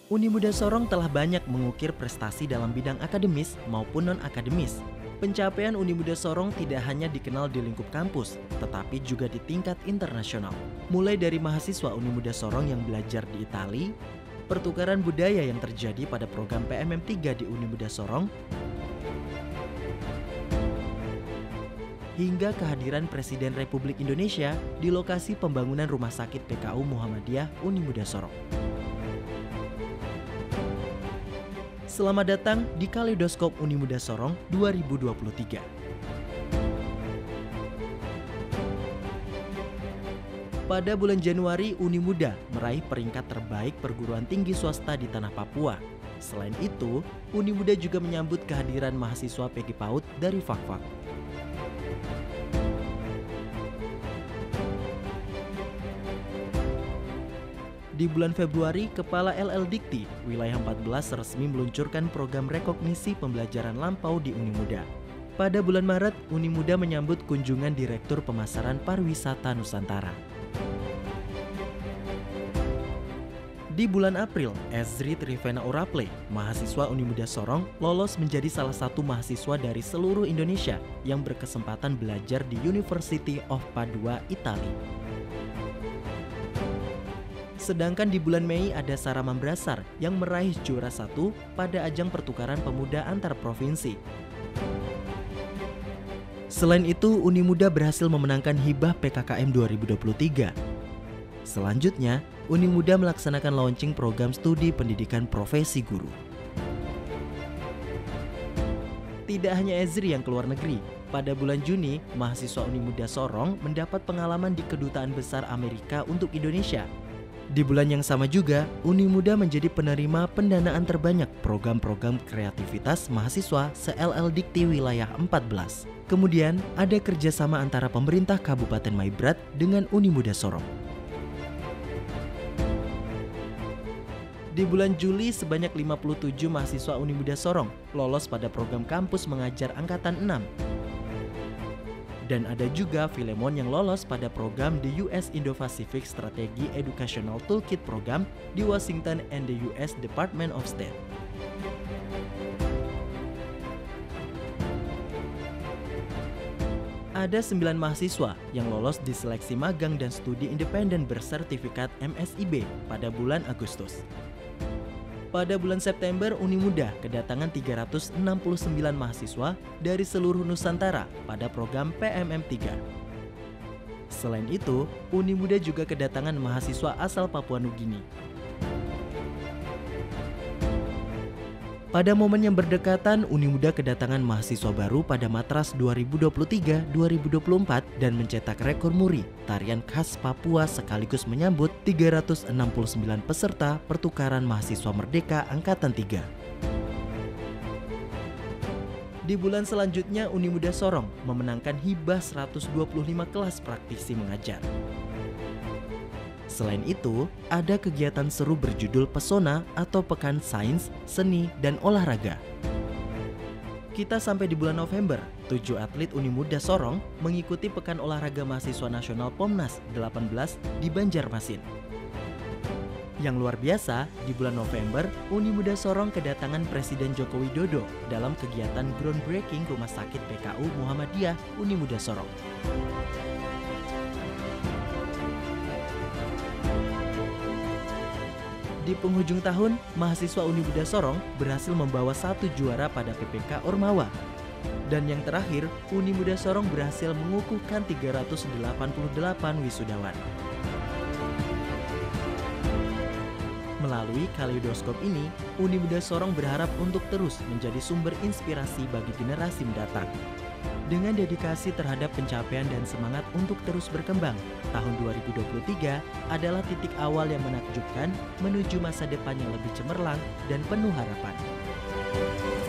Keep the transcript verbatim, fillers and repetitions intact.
Uni Muda Sorong telah banyak mengukir prestasi dalam bidang akademis maupun non-akademis. Pencapaian Uni Muda Sorong tidak hanya dikenal di lingkup kampus, tetapi juga di tingkat internasional. Mulai dari mahasiswa Uni Muda Sorong yang belajar di Italia, pertukaran budaya yang terjadi pada program P M M tiga di Uni Muda Sorong, hingga kehadiran Presiden Republik Indonesia di lokasi pembangunan Rumah Sakit P K U Muhammadiyah Uni Muda Sorong. Selamat datang di Kaleidoskop Uni Muda Sorong dua ribu dua puluh tiga. Pada bulan Januari, Uni Muda meraih peringkat terbaik perguruan tinggi swasta di tanah Papua. Selain itu, Uni Muda juga menyambut kehadiran mahasiswa P G PAUD dari Fakfak. Di bulan Februari, Kepala L L Dikti Wilayah empat belas resmi meluncurkan program rekognisi pembelajaran lampau di Uni Muda. Pada bulan Maret, Uni Muda menyambut kunjungan Direktur Pemasaran Pariwisata Nusantara. Di bulan April, Ezri Trivena Oraple, mahasiswa Uni Muda Sorong, lolos menjadi salah satu mahasiswa dari seluruh Indonesia yang berkesempatan belajar di University of Padua, Italia. Sedangkan di bulan Mei ada Sarah Mambrasar yang meraih juara satu pada ajang pertukaran pemuda antar provinsi. Selain itu, Uni Muda berhasil memenangkan hibah P K K M dua ribu dua puluh tiga. Selanjutnya, Uni Muda melaksanakan launching program studi pendidikan profesi guru. Tidak hanya Ezri yang keluar negeri. Pada bulan Juni, mahasiswa Uni Muda Sorong mendapat pengalaman di Kedutaan Besar Amerika untuk Indonesia. Di bulan yang sama juga, Uni Muda menjadi penerima pendanaan terbanyak program-program kreativitas mahasiswa se-L L Dikti Wilayah empat belas. Kemudian, ada kerjasama antara pemerintah Kabupaten Maibrat dengan Uni Muda Sorong. Di bulan Juli, sebanyak lima puluh tujuh mahasiswa Uni Muda Sorong lolos pada program kampus mengajar angkatan enam. Dan ada juga Filemon yang lolos pada program The U S Indo-Pacific Strategy Educational Toolkit Program di Washington and the U S Department of State. Ada sembilan mahasiswa yang lolos di seleksi magang dan studi independen bersertifikat M S I B pada bulan Agustus. Pada bulan September, Uni Muda kedatangan tiga ratus enam puluh sembilan mahasiswa dari seluruh Nusantara pada program P M M tiga. Selain itu, Uni Muda juga kedatangan mahasiswa asal Papua Nugini. Pada momen yang berdekatan, Uni Muda kedatangan mahasiswa baru pada Matras dua ribu dua puluh tiga dua ribu dua puluh empat dan mencetak rekor muri tarian khas Papua sekaligus menyambut tiga ratus enam puluh sembilan peserta pertukaran mahasiswa merdeka angkatan tiga. Di bulan selanjutnya, Uni Muda Sorong memenangkan hibah seratus dua puluh lima kelas praktisi mengajar. Selain itu, ada kegiatan seru berjudul Pesona atau Pekan Sains, Seni, dan Olahraga. Kita sampai di bulan November, tujuh atlet Uni Muda Sorong mengikuti Pekan Olahraga Mahasiswa Nasional Pomnas delapan belas di Banjarmasin. Yang luar biasa, di bulan November, Uni Muda Sorong kedatangan Presiden Joko Widodo dalam kegiatan groundbreaking Rumah Sakit P K U Muhammadiyah Uni Muda Sorong. Di penghujung tahun, mahasiswa Uni Muda Sorong berhasil membawa satu juara pada P P K Ormawa. Dan yang terakhir, Uni Muda Sorong berhasil mengukuhkan tiga ratus delapan puluh delapan wisudawan. Melalui Kaleidoskop ini, Uni Muda Sorong berharap untuk terus menjadi sumber inspirasi bagi generasi mendatang. Dengan dedikasi terhadap pencapaian dan semangat untuk terus berkembang, tahun dua ribu dua puluh tiga adalah titik awal yang menakjubkan menuju masa depan yang lebih cemerlang dan penuh harapan.